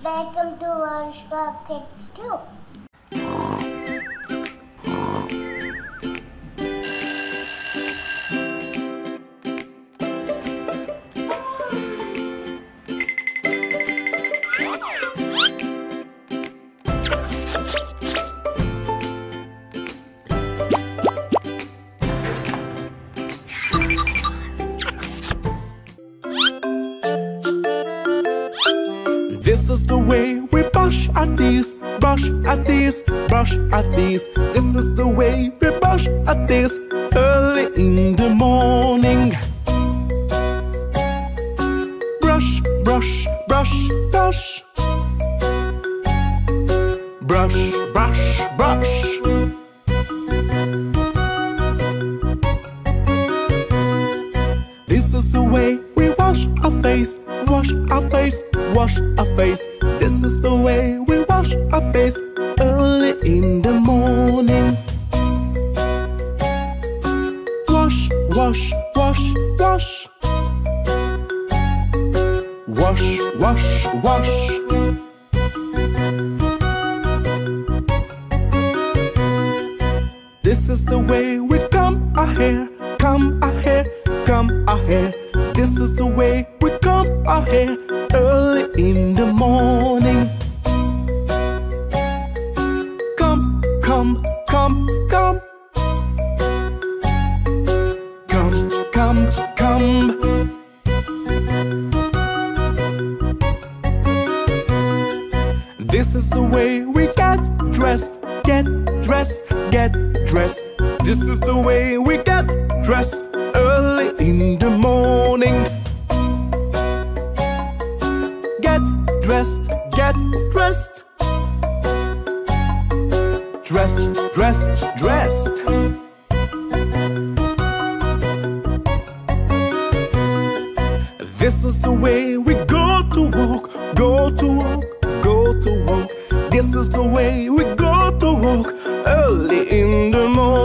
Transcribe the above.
Welcome to Varshka Kids too. This is the way we brush our teeth, brush our teeth, brush our teeth. This is the way we brush our teeth early in the morning. Brush, brush, brush, brush. Brush, brush, brush. This is the way we wash our face, wash our face, wash our face. This is the way we wash our face early in the morning. Wash, wash, wash, wash. Wash, wash, wash. This is the way we comb our hair, comb our hair, comb our hair. This is the way we comb our hair early in the morning. Comb, comb, comb, comb. Comb, comb, comb. This is the way we get dressed, get dressed, get dressed. This is the way we get dressed early in the morning. Get dressed, get dressed. Dressed, dressed, dressed. This is the way we go to walk, go to walk, go to walk. This is the way we go to walk early in the morning.